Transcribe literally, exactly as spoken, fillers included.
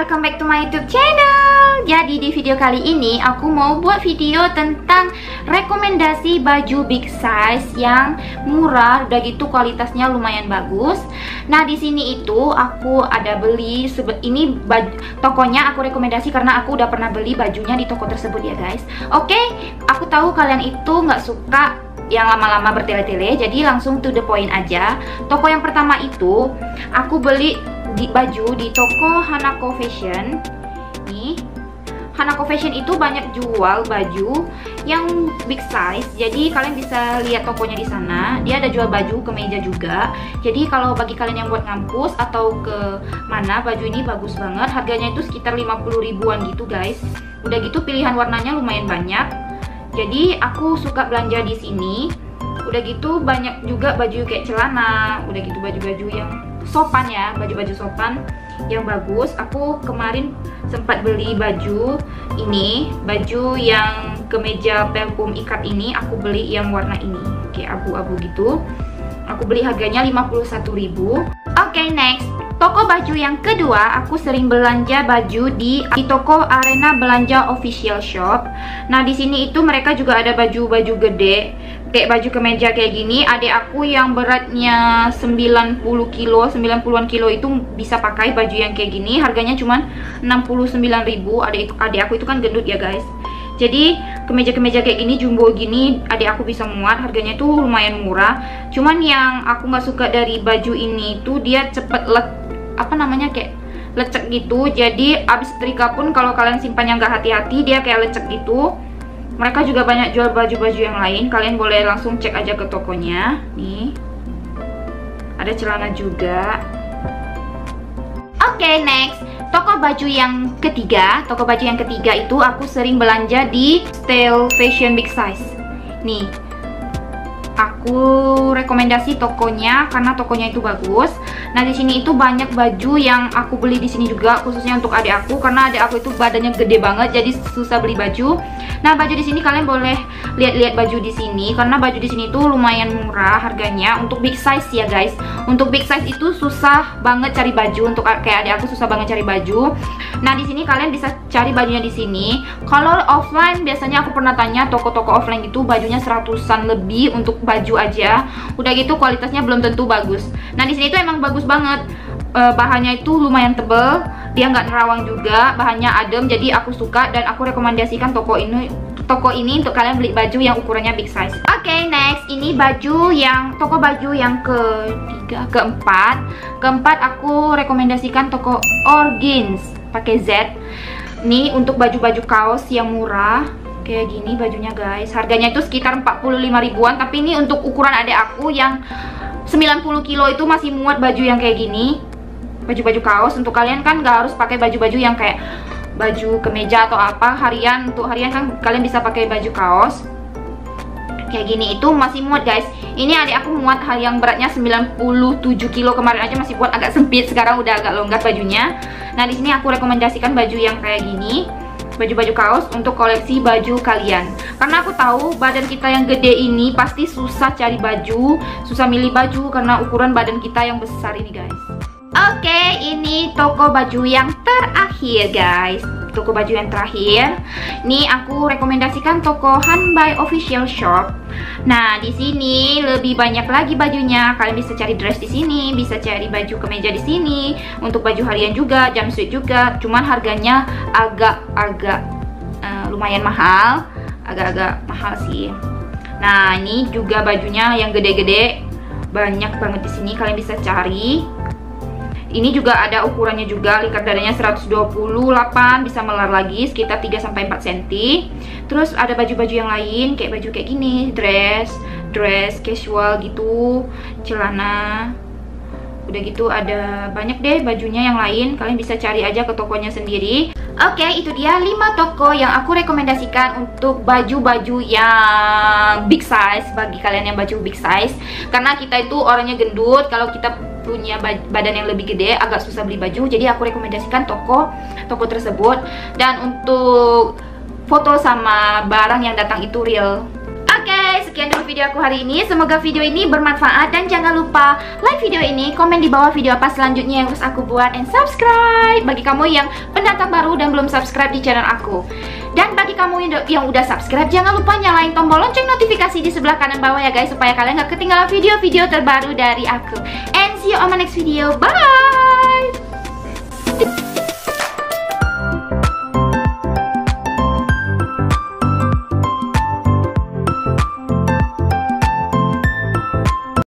welcome back to my YouTube channel. Jadi di video kali ini aku mau buat video tentang rekomendasi baju big size yang murah, udah gitu kualitasnya lumayan bagus. Nah, di sini itu aku ada beli ini baju, tokonya aku rekomendasi karena aku udah pernah beli bajunya di toko tersebut ya guys. Oke, aku tahu kalian itu nggak suka yang lama-lama bertele-tele, jadi langsung to the point aja. Toko yang pertama itu aku beli di baju di toko Hanako Fashion. Nih, Hanako Fashion itu banyak jual baju yang big size. Jadi kalian bisa lihat tokonya di sana. Dia ada jual baju kemeja juga. Jadi kalau bagi kalian yang buat ngampus atau ke mana, baju ini bagus banget. Harganya itu sekitar lima puluh ribuan gitu guys. Udah gitu pilihan warnanya lumayan banyak. Jadi aku suka belanja di sini. Udah gitu banyak juga baju kayak celana, udah gitu baju-baju yang sopan ya, baju-baju sopan yang bagus. Aku kemarin sempat beli baju ini, baju yang kemeja pelkum ikat ini, aku beli yang warna ini, kayak abu-abu gitu. Aku beli harganya lima puluh satu ribu. Oke, okay, next. Toko baju yang kedua, aku sering belanja baju di di toko Arena Belanja Official Shop. Nah, di sini itu mereka juga ada baju-baju gede, kayak baju kemeja kayak gini. Adik aku yang beratnya sembilan puluh kilo, sembilan puluhan kilo itu bisa pakai baju yang kayak gini. Harganya cuma enam puluh sembilan ribu. Adik, adik aku itu kan gendut ya guys. Jadi kemeja-kemeja kayak gini, jumbo gini, adik aku bisa muat. Harganya itu lumayan murah. Cuman yang aku nggak suka dari baju ini itu dia cepet let, apa namanya kayak lecek gitu. Jadi abis setrika pun kalau kalian simpannya nggak hati-hati, dia kayak lecek gitu. Mereka juga banyak jual baju-baju yang lain. Kalian boleh langsung cek aja ke tokonya. Nih, ada celana juga. Oke, okay, next. Toko baju yang ketiga, toko baju yang ketiga itu aku sering belanja di Style Fashion Big Size. Nih, aku rekomendasi tokonya karena tokonya itu bagus. Nah, di sini itu banyak baju yang aku beli di sini juga, khususnya untuk adik aku karena adik aku itu badannya gede banget, jadi susah beli baju. Nah, baju di sini kalian boleh lihat-lihat baju di sini karena baju di sini tuh lumayan murah harganya untuk big size ya guys. Untuk big size itu susah banget cari baju, untuk kayak adik aku susah banget cari baju. Nah, di sini kalian bisa cari bajunya di sini. Kalau offline biasanya aku pernah tanya toko-toko offline itu bajunya seratusan lebih untuk baju aja. Udah gitu kualitasnya belum tentu bagus. Nah, di sini tuh emang bagus banget. E, bahannya itu lumayan tebel, dia nggak nerawang juga, bahannya adem, jadi aku suka dan aku rekomendasikan toko ini toko ini untuk kalian beli baju yang ukurannya big size. Oke, okay, next. Ini baju yang toko baju yang ketiga, keempat. Keempat aku rekomendasikan toko Orgins pakai Z. Nih untuk baju-baju kaos yang murah kayak gini bajunya guys. Harganya itu sekitar empat puluh lima ribuan, tapi ini untuk ukuran adik aku yang sembilan puluh kilo itu masih muat baju yang kayak gini. Baju-baju kaos untuk kalian kan nggak harus pakai baju-baju yang kayak baju kemeja atau apa harian. Untuk harian kan kalian bisa pakai baju kaos kayak gini, itu masih muat guys. Ini adik aku muat hal yang beratnya sembilan puluh tujuh kilo, kemarin aja masih buat agak sempit, sekarang udah agak longgar bajunya. Nah, di sini aku rekomendasikan baju yang kayak gini, baju-baju kaos untuk koleksi baju kalian. Karena aku tahu badan kita yang gede ini pasti susah cari baju, susah milih baju karena ukuran badan kita yang besar ini guys. Oke, okay, ini toko baju yang terakhir guys. Toko baju yang terakhir. Nih aku rekomendasikan toko Hanbai Official Shop. Nah, di sini lebih banyak lagi bajunya. Kalian bisa cari dress di sini, bisa cari baju kemeja di sini, untuk baju harian juga, jumpsuit juga. Cuman harganya agak-agak uh, lumayan mahal, agak-agak mahal sih. Nah, ini juga bajunya yang gede-gede, banyak banget di sini. Kalian bisa cari. Ini juga ada ukurannya juga, lingkar dadanya seratus dua puluh delapan, bisa melar lagi sekitar tiga sampai empat sentimeter. Terus ada baju-baju yang lain kayak baju kayak gini, dress, dress casual gitu, celana. Udah gitu ada banyak deh bajunya yang lain, kalian bisa cari aja ke tokonya sendiri. Oke, itu dia lima toko yang aku rekomendasikan untuk baju-baju yang big size, bagi kalian yang baju big size. Karena kita itu orangnya gendut, kalau kita punya badan yang lebih gede agak susah beli baju, jadi aku rekomendasikan toko toko tersebut. Dan untuk foto sama barang yang datang itu real. Oke, guys, sekian dulu video aku hari ini. Semoga video ini bermanfaat dan jangan lupa like video ini, komen di bawah video apa selanjutnya yang harus aku buat, and subscribe bagi kamu yang pendatang baru dan belum subscribe di channel aku. Dan bagi kamu yang udah subscribe, jangan lupa nyalain tombol lonceng notifikasi di sebelah kanan bawah ya guys, supaya kalian gak ketinggalan video-video terbaru dari aku. And see you on my next video. Bye.